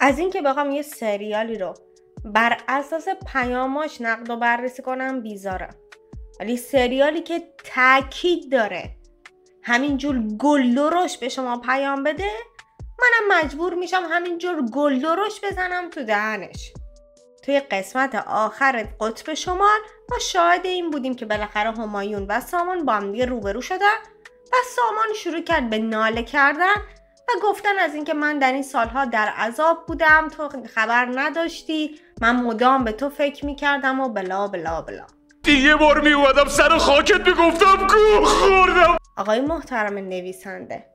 از این که بخوام یه سریالی رو بر اساس پیاماش نقد و بررسی کنم بیزارم، ولی سریالی که تاکید داره همینجور گلدرش به شما پیام بده، منم مجبور میشم همینجور گلدرش بزنم تو دهنش. توی قسمت آخر قطب شمال ما شاهد این بودیم که بالاخره همایون و سامان با هم دیگه روبرو شدن و سامان شروع کرد به ناله کردن و گفتن از اینکه من در این سالها در عذاب بودم، تو خبر نداشتی، من مدام به تو فکر میکردم و بلا بلا بلا. دیگه بار میومدم سر خاکت میگفتم گوه خوردم. آقای محترم نویسنده،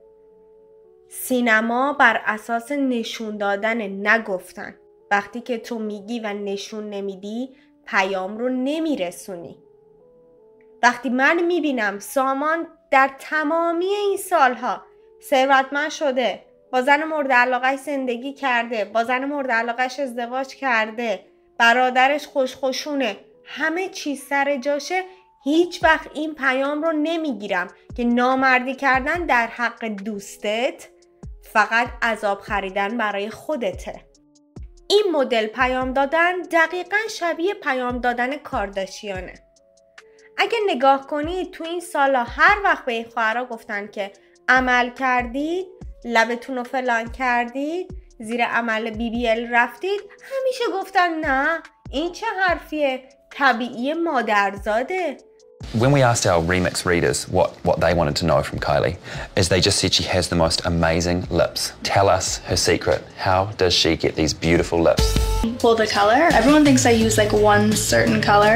سینما بر اساس نشون دادن نگفتن. وقتی که تو میگی و نشون نمیدی پیام رو نمیرسونی. وقتی من میبینم سامان در تمامی این سالها ثروتمند شده، با زن مورد علاقهش زندگی کرده، با زن مورد علاقهش ازدواج کرده، برادرش خوشخوشونه، همه چیز سر جاشه، هیچ وقت این پیام رو نمیگیرم که نامردی کردن در حق دوستت فقط عذاب خریدن برای خودته. این مدل پیام دادن دقیقاً شبیه پیام دادن کارداشیانه. اگه نگاه کنید تو این سالا هر وقت به این خواهرها گفتن که عمل کردید، لبتون رو فلان کردید، زیر عمل BBL رفتید، همیشه گفتن نه این چه حرفیه، طبیعی مادرزاده. When we asked our remix readers what they wanted to know from Kylie, is they just said she has the most amazing lips. Tell us her secret. How does she get these beautiful lips? Well, the color. Everyone thinks I use like one certain color.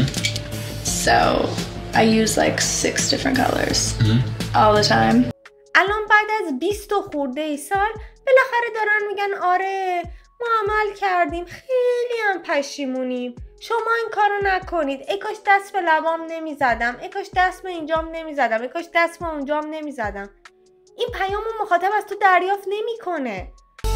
So I use like 6 different colors all the time. الان بعد از 20 خورده سال بالاخره دارن میگن آره ما عمل کردیم، خیلی هم پشیمونیم، شما این کارو نکنید، ای کاش دست به لبام نمیزدم، ای کاش دست به اینجام نمیزدم، ای کاش دست به اونجام نمیزدم. این پیامو مخاطب از تو دریافت نمیکنه.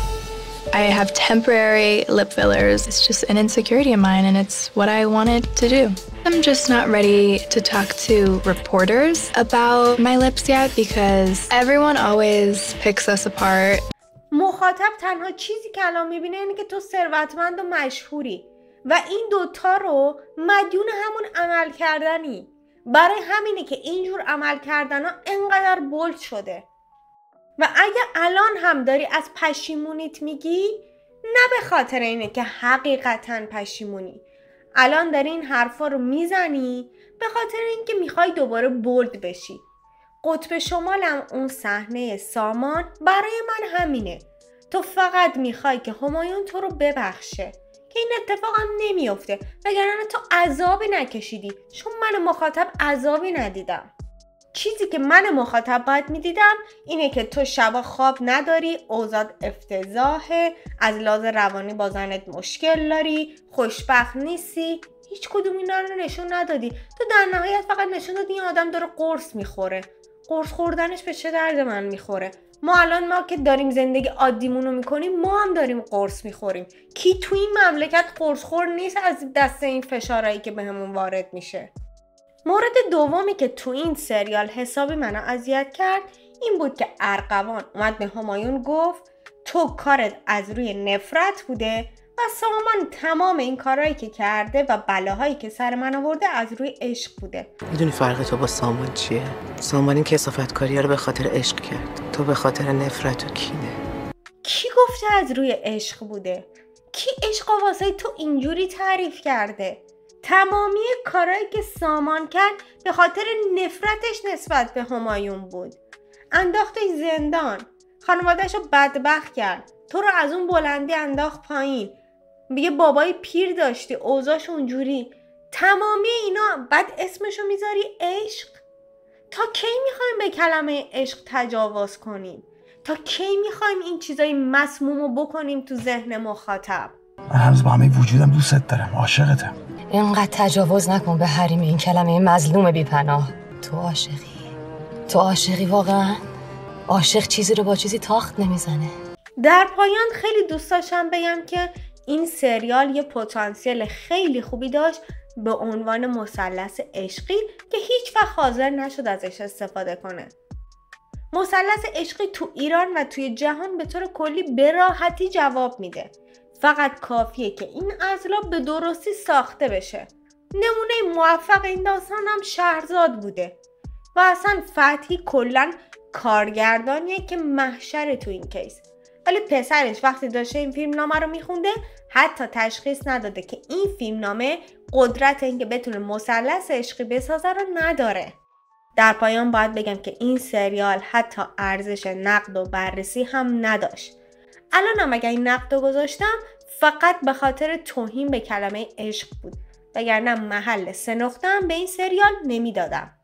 I have temporary lip fillers. It's just an insecurity of mine and it's what I wanted to do. I'm just not ready to talk to reporters about my lips yet because everyone always picks us apart. مخاطب تنها چیزی که الان میبینه اینه که تو ثروتمند و مشهوری و این دوتا رو مدیون همون عمل کردنی. برای همینه که اینجور عمل کردن ها انقدر بولد شده. و اگه الان هم داری از پشیمونیت میگی، نه به خاطر اینه که حقیقتا پشیمونی، الان داری این حرفا رو میزنی به خاطر اینکه میخوای دوباره بولد بشی. قطب شمالم اون صحنه سامان برای من همینه. تو فقط میخوای که همایون تو رو ببخشه که این اتفاق هم نمیفته، وگرنه تو عذابی نکشیدی، چون من مخاطب عذابی ندیدم. چیزی که من مخاطب باید میدیدم اینه که تو شبا خواب نداری، اوضاع افتضاحه، از لحاظ روانی با زنت مشکل داری، خوشبخت نیستی. هیچ کدوم اینا رو نشون ندادی. تو در نهایت فقط نشون دادی این آدم داره قرص میخوره. قرص خوردنش به چه درد من میخوره؟ ما که داریم زندگی عادیمونو میکنیم، ما هم داریم قرص میخوریم. کی تو این مملکت قرص خور نیست از دست این فشارهایی که بهمون وارد میشه؟ مورد دومی که تو این سریال حسابی منو اذیت کرد این بود که ارغوان اومد به همایون گفت تو کارت از روی نفرت بوده و سامان تمام این کارهایی که کرده و بلاهایی که سر من آورده از روی عشق بوده. میدونی فرق تو با سامان چیه؟ سامان این کثافتکاری‌ها رو به خاطر عشق کرد، تو به خاطر نفرت و کینه. کی گفته از روی عشق بوده؟ کی عشق واسه تو اینجوری تعریف کرده؟ تمامی کارهایی که سامان کرد به خاطر نفرتش نسبت به همایون بود. انداختش زندان، خانواده‌شو بدبخت کرد، تو رو از اون بلندی انداخت پایین، میگه بابای پیر داشتی، اوضاعش اونجوری. تمامی اینا بعد اسمشو میذاری عشق؟ تا کی میخوایم به کلمه عشق تجاوز کنیم؟ تا کی میخوایم این چیزای مسمومو بکنیم تو ذهن مخاطب؟ من هنوز با همه وجودم دوستت دارم، عاشقتم. اینقدر تجاوز نکن به حریم این کلمه مظلوم بی پناه. تو عاشقی واقعا؟ عاشق چیزی رو با چیزی تاخت نمیزنه. در پایان خیلی دوست داشتم بگم که این سریال یه پتانسیل خیلی خوبی داشت به عنوان مثلث عشقی که هیچ وقت حاضر نشد ازش استفاده کنه. مثلث عشقی تو ایران و توی جهان به طور کلی به راحتی جواب میده. فقط کافیه که این اضلاع به درستی ساخته بشه. نمونه موفق این داستان هم شهرزاد بوده و اصلا فتحی کلن کارگردانیه که محشر تو این کیس. ولی پسرش وقتی داشته این فیلم نامه رو میخونده حتی تشخیص نداده که این فیلم نامه قدرت اینکه بتونه مثلث عشقی بسازه رو نداره. در پایان باید بگم که این سریال حتی ارزش نقد و بررسی هم نداشت. الانم اگر این نقد رو گذاشتم فقط به خاطر توهین به کلمه عشق بود، وگرنه محل 3 نقطه هم به این سریال نمیدادم.